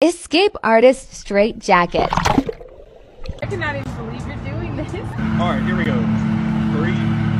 Escape Artist Straight Jacket. I cannot even believe you're doing this. All right, here we go. 3,